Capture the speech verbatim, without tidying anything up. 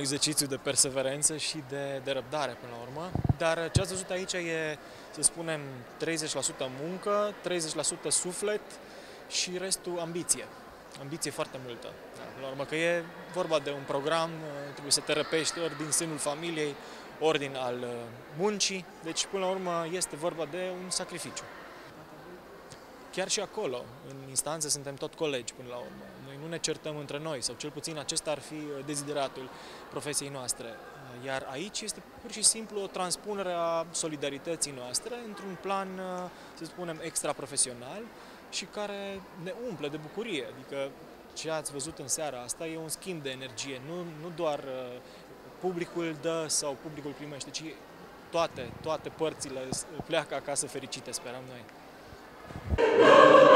exercițiu de perseverență și de, de răbdare până la urmă. Dar ce ați văzut aici e, să spunem, treizeci la sută muncă, treizeci la sută suflet și restul ambiție. Ambiție foarte multă. Da, până la urmă că e vorba de un program, trebuie să te răpești ori din sânul familiei, ori din al muncii. Deci, până la urmă, este vorba de un sacrificiu. Chiar și acolo, în instanță, suntem tot colegi până la urmă. Noi nu ne certăm între noi, sau cel puțin acesta ar fi dezideratul profesiei noastre. Iar aici este pur și simplu o transpunere a solidarității noastre într-un plan, să spunem, extraprofesional și care ne umple de bucurie. Adică ce ați văzut în seara asta e un schimb de energie. Nu, nu doar publicul dă sau publicul primește, ci toate, toate părțile pleacă acasă fericite, sperăm noi.